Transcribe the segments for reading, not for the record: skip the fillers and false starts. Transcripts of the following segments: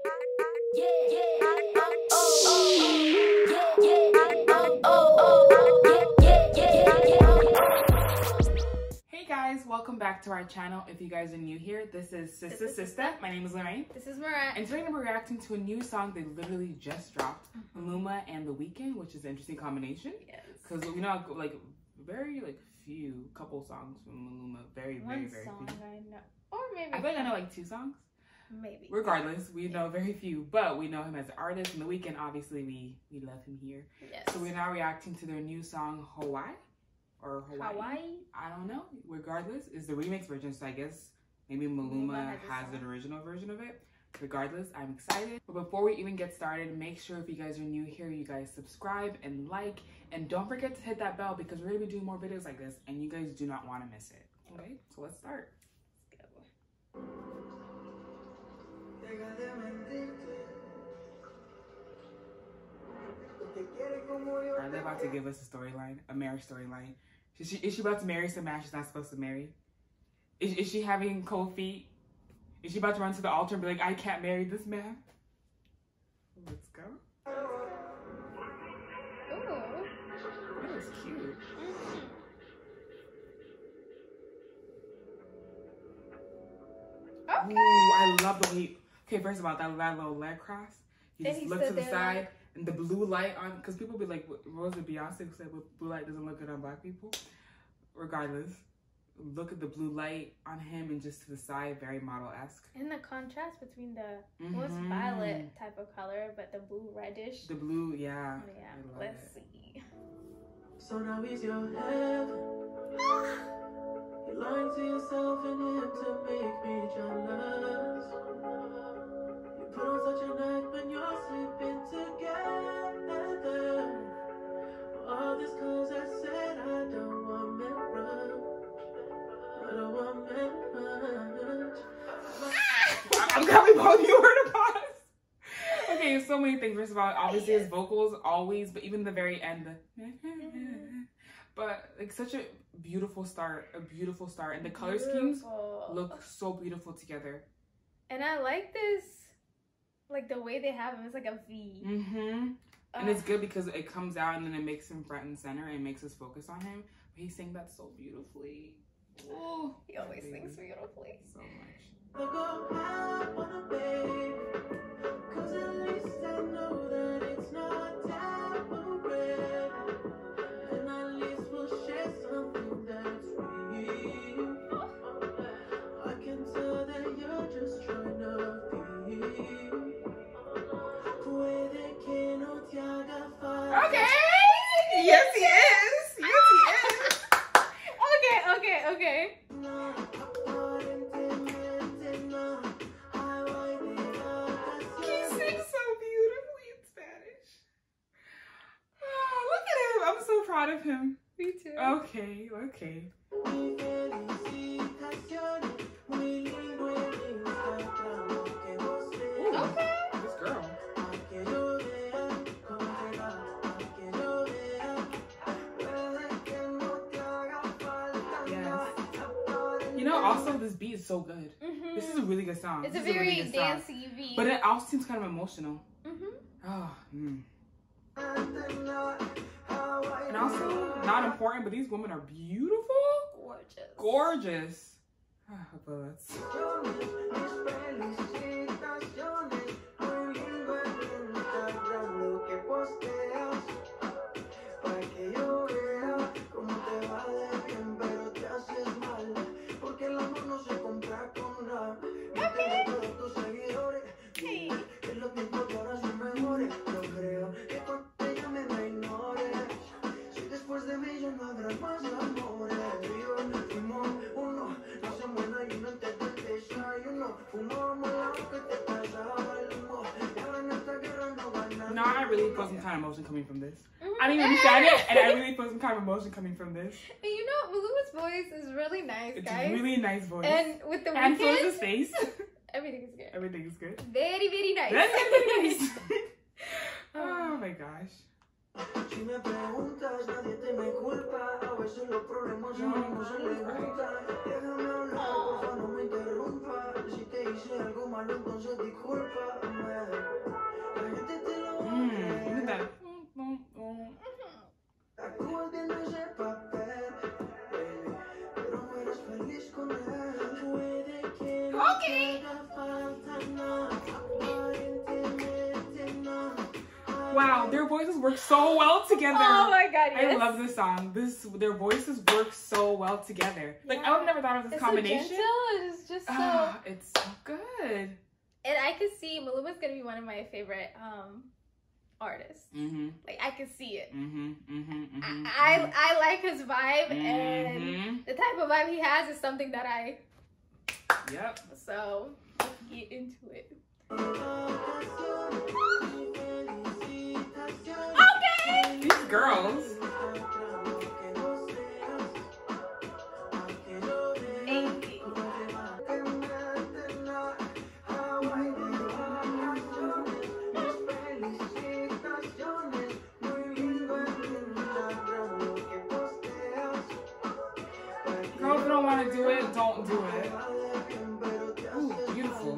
Hey guys, welcome back to our channel. If you guys are new here, this is Sista. My name is Lorraine. This is Marat. And today we're reacting to a new song they literally just dropped, Maluma and The Weeknd, which is an interesting combination. Yes. Because we know like very few couple songs from Maluma. Very few. I know. Or maybe. I feel like I know like 2 songs. Maybe. Regardless, we know very few, but we know him as an artist. And The Weeknd, obviously, we love him here. Yes. So we're now reacting to their new song, Hawaii. Or Hawaii? I don't know. Regardless, it's the remix version, so I guess maybe Maluma has an original version of it. Regardless, I'm excited. But before we even get started, make sure if you guys are new here, you guys subscribe and like. And don't forget to hit that bell because we're going to be doing more videos like this and you guys do not want to miss it. Okay, so let's start. Let's go. Are they about to give us a storyline? A marriage storyline? Is she about to marry some man she's not supposed to marry? Is she having cold feet? Is she about to run to the altar and be like, I can't marry this man? Let's go. Ooh. That is cute. Okay. Ooh, I love the way. Okay, first of all, that little leg cross. He just looked to the side and the blue light on, because people be like, what was it Beyonce said, blue light doesn't look good on black people? Regardless, look at the blue light on him and just to the side, very model-esque. And the contrast between the most violet type of color, but the blue reddish. The blue, yeah. Yeah, let's see. So now he's your heaven. You're lying to yourself and him to make me jealous. You put on such an act when you're sleeping together. All this cause I said I don't want marriage. I don't want marriage. I'm glad both you heard a pause. Okay, so many things. First of all, obviously his vocals always, but even the very end, but like such a beautiful start, and the color schemes look so beautiful together. And I like this, like the way they have him. It's like a V. And it's good because it comes out and then it makes him front and center and makes us focus on him. But he sang that so beautifully. Oh, he always sings beautifully. So much. I go out on a babe, cause at least I know that it's not temporary. And at least we'll share something that's real. I can tell that you're just trying to feel. Okay! Yes, he is! Yes, he is! Okay. He sings so beautifully in Spanish. Oh, look at him. I'm so proud of him. Me too. Okay. This girl. You know, also this beat is so good. This is a really good song. It's a very dancey beat. But it also seems kind of emotional. And also, not important, but these women are beautiful. Gorgeous. But let's... No, I really feel some kind of emotion coming from this. I didn't even understand it, and I really feel some kind of emotion coming from this. And you know, Maluma's voice is really nice, guys. It's really nice voice. And with the and Weeknd, his face. Everything is good. Everything is good. Very nice. Very nice. Oh my gosh. Si me preguntas, nadie te me culpa. A veces los problemas a uno se le juntan. Déjame hablar, porfa, no me interrumpa. Si te hice algo Look at that. Okay. Wow, their voices work so well together. Oh my god, yes. I love this song. Their voices work so well together. Like, I would never thought of this combination. So gentle. It's just so... it's so good. And I could see Maluma's gonna be one of my favorite artists. Like, I could see it. I like his vibe, and the type of vibe he has is something that I... Yep. So, let's get into it. Okay! These girls. Girls, if you don't want to do it, don't do it. Ooh, beautiful.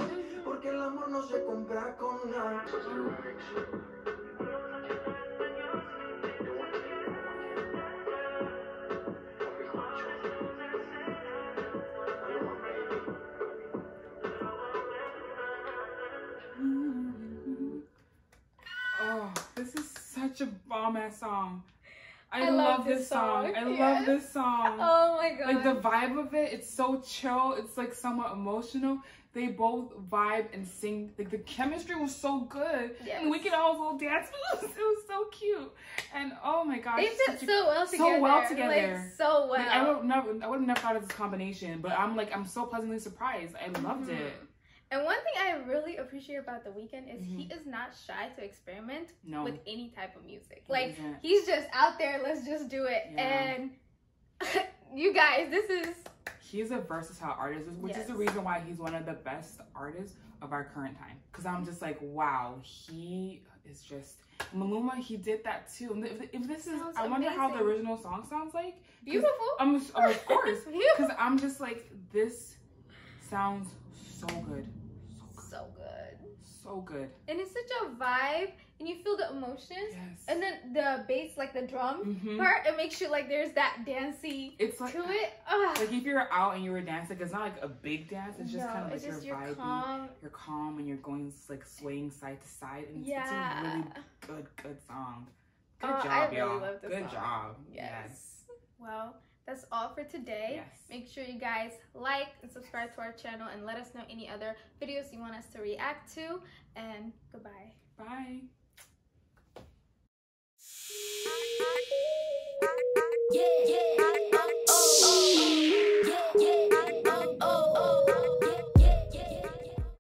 Oh, this is such a bomb-ass song. I love this song. I love this song. Oh my god. Like, the vibe of it, it's so chill. It's like somewhat emotional. They both vibe and sing. Like, the chemistry was so good. Yes. And we get all those little dance moves. It was so cute. And oh my gosh. They fit so well together. So well together. Like, so well. Like, I would have never thought of this combination, but I'm so pleasantly surprised. I loved it. And one thing I really appreciate about The Weeknd is he is not shy to experiment with any type of music. Like, he's just out there, let's just do it. Yeah. And you guys, he's a versatile artist, which is the reason why he's one of the best artists of our current time. Because I'm just like, wow, he is just... Maluma, he did that too. And if this is... I wonder how the original song sounds like. Beautiful. Of course. Because I'm just like, this sounds so good. So good. So good. And it's such a vibe, and you feel the emotions. Yes. And then the bass, like the drum part, it makes you like there's that dancey to it. Like if you're out and you're dancing, it's not like a big dance. It's just kind of like you're vibing. You're calm and you're going like swaying side to side. And it's a really good song. Good job, y'all. Really good job. Yes. Well, that's all for today. Yes. Make sure you guys like and subscribe to our channel and let us know any other videos you want us to react to. And goodbye. Bye.